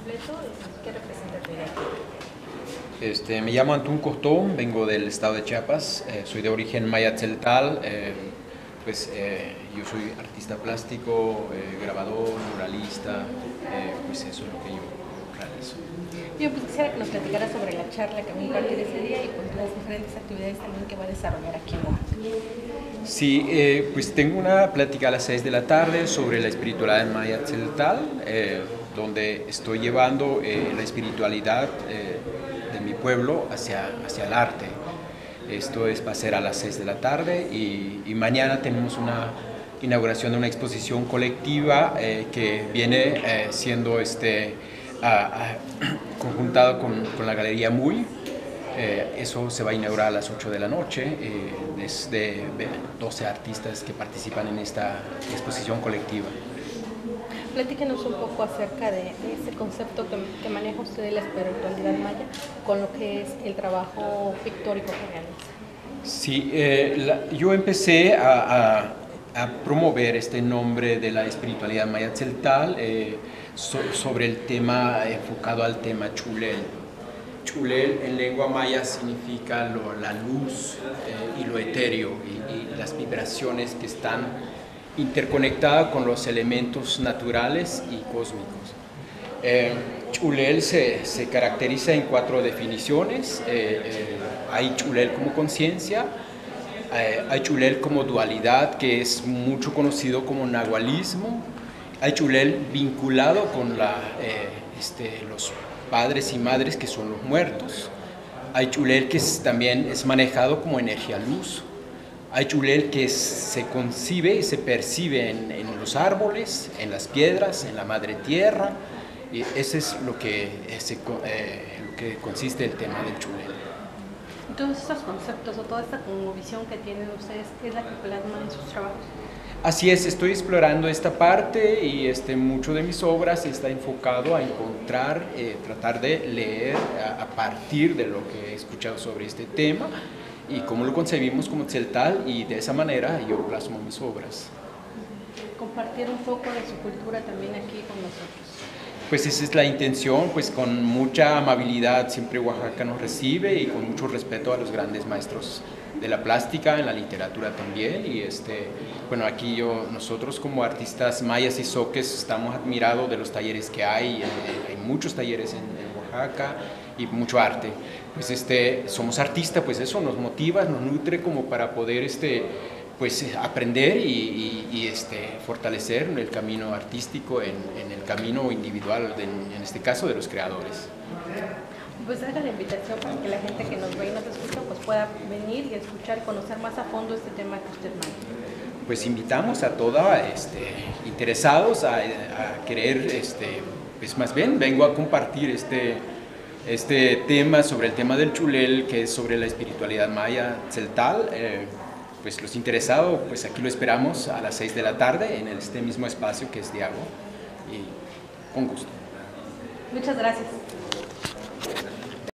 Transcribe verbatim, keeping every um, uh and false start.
completo y qué representa tu identidad. Este, me llamo Antún Costón, vengo del estado de Chiapas, eh, soy de origen maya tzeltal, eh, pues eh, yo soy artista plástico, eh, grabador, muralista, eh, pues eso es lo que yo realizo. Yo pues quisiera que nos platicara sobre la charla que va a impartir ese día y pues las diferentes actividades también que va a desarrollar aquí en Oaxaca. Sí, eh, pues tengo una plática a las seis de la tarde sobre la espiritualidad maya tzeltal, eh, donde estoy llevando eh, la espiritualidad eh, de mi pueblo hacia, hacia el arte. Esto es, va a ser a las seis de la tarde y, y mañana tenemos una inauguración de una exposición colectiva eh, que viene eh, siendo este, a, a, conjuntado con, con la Galería Muy. Eh, eso se va a inaugurar a las ocho de la noche, eh, es de doce artistas que participan en esta exposición colectiva. Platíquenos un poco acerca de, de ese concepto que, que maneja usted de la espiritualidad maya con lo que es el trabajo pictórico que realiza. Sí, eh, la, yo empecé a, a, a promover este nombre de la espiritualidad maya tzeltal eh, so, sobre el tema enfocado al tema chulel. Chulel en lengua maya significa lo, la luz eh, y lo etéreo y, y las vibraciones que están interconectadas con los elementos naturales y cósmicos. Eh, Chulel se, se caracteriza en cuatro definiciones. Eh, eh, hay Chulel como conciencia, eh, hay Chulel como dualidad, que es mucho conocido como nahualismo, hay Chulel vinculado con la, eh, este, los padres y madres que son los muertos, hay Chulel que es, también es manejado como energía luz, hay Chulel que es, se concibe y se percibe en, en los árboles, en las piedras, en la madre tierra, y ese es lo que, ese, eh, lo que consiste el tema del Chulel. Todos estos conceptos o toda esta visión que tienen ustedes, ¿qué es la que plasman en sus trabajos? Así es, estoy explorando esta parte y este, mucho de mis obras está enfocado a encontrar, eh, tratar de leer a, a partir de lo que he escuchado sobre este tema y cómo lo concebimos como tzeltal, y de esa manera yo plasmo mis obras. Compartir un poco de su cultura también aquí con nosotros. Pues esa es la intención, pues con mucha amabilidad siempre Oaxaca nos recibe y con mucho respeto a los grandes maestros de la plástica, en la literatura también, y este, bueno, aquí yo, nosotros como artistas mayas y zoques estamos admirados de los talleres que hay, hay muchos talleres en, en Oaxaca y mucho arte. Pues este, somos artistas, pues eso nos motiva, nos nutre como para poder este, pues aprender y, y, y este, fortalecer el camino artístico en, en el camino individual, de, en este caso de los creadores. Pues haga la invitación para que la gente que nos ve y nos escucha pues pueda venir y escuchar, conocer más a fondo este tema que usted maneja. Pues invitamos a todos este, interesados a, a querer, este, pues más bien vengo a compartir este, este tema sobre el tema del Chulel, que es sobre la espiritualidad maya tzeltal. Eh, pues los interesados, pues aquí lo esperamos a las seis de la tarde en este mismo espacio que es Diago, y con gusto. Muchas gracias.